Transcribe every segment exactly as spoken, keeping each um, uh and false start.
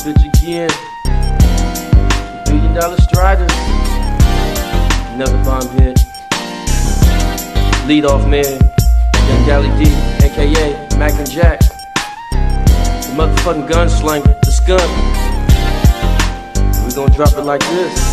bitch again. Billion dollar striders. Another bomb hit. Lead off man. Young Gally D, aka Mac and Jack. The motherfucking gunslinger, the skunk. We gon' drop it like this.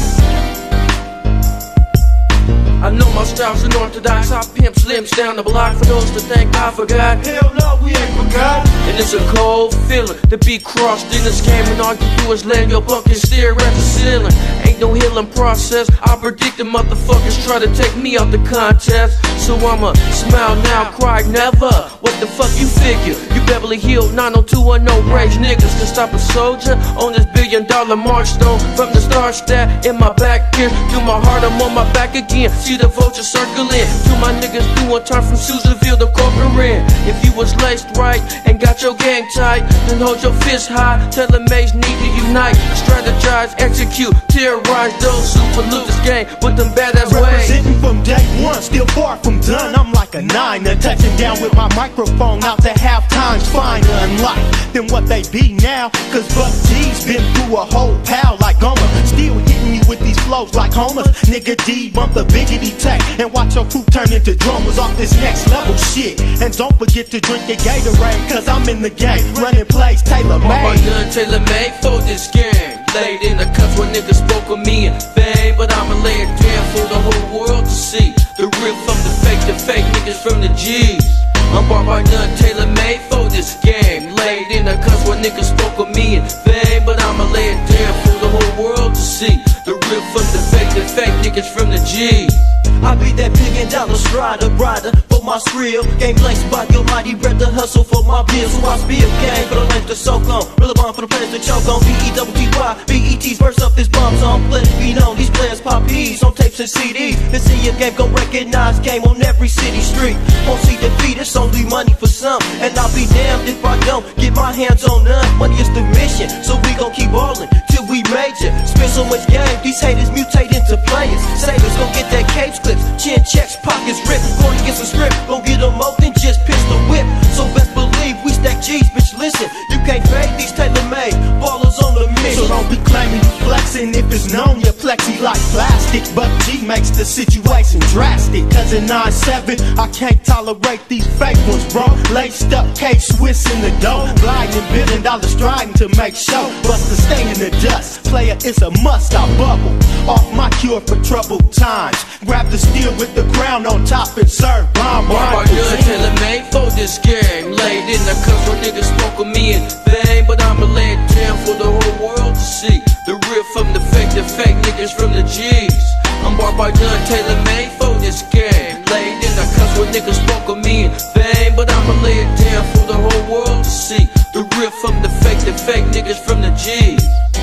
I know my style's unorthodox. I pimp slims down the block for those that think I forgot. Hell no, we ain't forgot. And it's a cold feeling to be crossed in this game, and all you do is land your bunk and stare at the ceiling. Ain't no healing process. I predict the motherfuckers try to take me out the contest. So I'ma smile now, cry never. What the fuck you figure? You Beverly Hills nine oh two one oh rage niggas can stop a soldier on this billion dollar march stone. From the start stat in my back here to my heart, I'm on my back again. See the vulture circling. To my niggas doing time from Susanville to Corcoran. If you was laced right and got your gang tight, then hold your fist high. Tell the mates need to unite, strategize, execute, terrorize those who pollute this game with them badass ways. Representing from day one, still far from done. I'm like a niner, touching down with my microphone out to half times finer in life than what they be now. Cause Buck G's been through a whole pal like Gomer, still hitting me with these flows like Homer. Nigga D bump the biggity tech and watch your crew turn into drummers off this next level shit. And don't forget to drink your Gatorade, cause I'm in the game, running plays tailor-made. My gun tailor-made for this game. Laid in the cuts where niggas spoke of me in vain, but I'ma lay it down for the whole world to see. The real from the fake, the fake niggas from the G's. I'm bought by none, tailor-made for this game. Laid in the cuts where niggas spoke of me in vain, but I'ma lay it down for the whole world to see. The real from the fake, the fake niggas from the G's. I be that billion dollar strider, rider for my skrill. Game blanks by your mighty breath to hustle for my bills. So I spill game for the length to soak on. Real bomb for the players to choke on. B E W T Y, B E T's verse up this bomb song. Let it be known, these players pop P's on tapes and C Ds. And see your game, go recognize game on every city street. Won't see defeat, it's only money for some. And I'll be damned if I don't get my hands on none. Money is the mission, so we gon' keep ballin' till we major. Spend so much game, these haters mutate into players. Savers gon' get that capes clips, chin checks, pockets ripped. Gonna get some script, gon' get them more than just pistol whip. So best believe we stack G's, bitch listen. You can't fade these tailor-made ballers on the mission. So don't be claiming you flexing if it's known you're plexi like plastic. But G makes the situation drastic. Cause in nine seven, I can't tolerate these fake ones, bro. Laced up K-Swiss in the dough. Gliding billion dollar striding to make show. Bust the stain in the dust. Player, it's a must, I bubble. Off my cure for troubled times. Grab the steel with the crown on top and serve bomb. My gun tailor-made for this game. Laid in the cups where niggas spoke of me in vain, but I'ma lay it down for the whole world to see. The real from the fake, the fake niggas from the G's. I'm bought by gun tailor-made for this game. Laid in the cups where niggas spoke of me in vain, but I'ma lay it down for the whole world to see. The real from the fake, the fake niggas from the G's.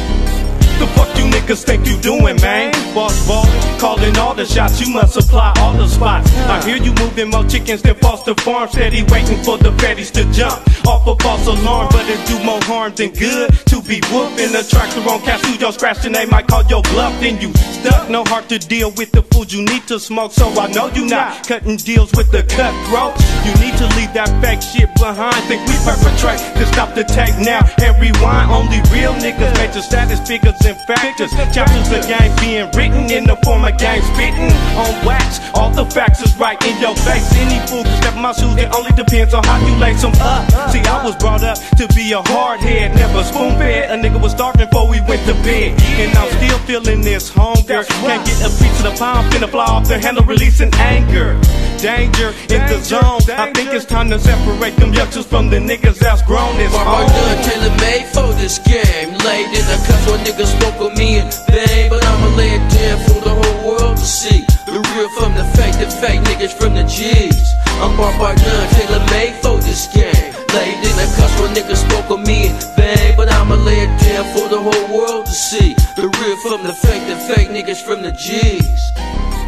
The fuck you niggas think you doing, man? Boss ballin', calling all the shots, you must supply all the spots. I hear you moving more chickens than Foster Farm, steady waiting for the fatties to jump off a false alarm, but it do more harm than good to be whooping the tractor on Castillo, scratching, they might call your bluff, then you stuck. No heart to deal with the food you need to smoke, so I know you not cutting deals with the cutthroats. You need to leave that fake shit behind. Think we perpetrate to stop the tape now and rewind. Only real niggas major status figures and factors. Chapters of game being written in the form of game spitting on wax. All the facts is right in your face. Any fool can step in my shoes, it only depends on how you lace them up. See, I was brought up to be a hard head, never spoon fed. A nigga was starving before we went to bed, and I'm still feeling this hunger. Can't get a piece of the pound, finna fly off the handle, releasing anger. Danger in the zone. I think it's time to separate them youngsters from the niggas that's grown. It's my gun tailor-made for this game. Laid in the cups where niggas spoke of me in vain, but I'ma lay it down for the whole world to see. The real from the fake, the fake niggas from the G's. I'm bought by gun tailor-made for this game. Laid in the cups where niggas spoke of me in vain, but I'ma lay it down for the whole world to see. The real from the fake, the fake niggas from the G's.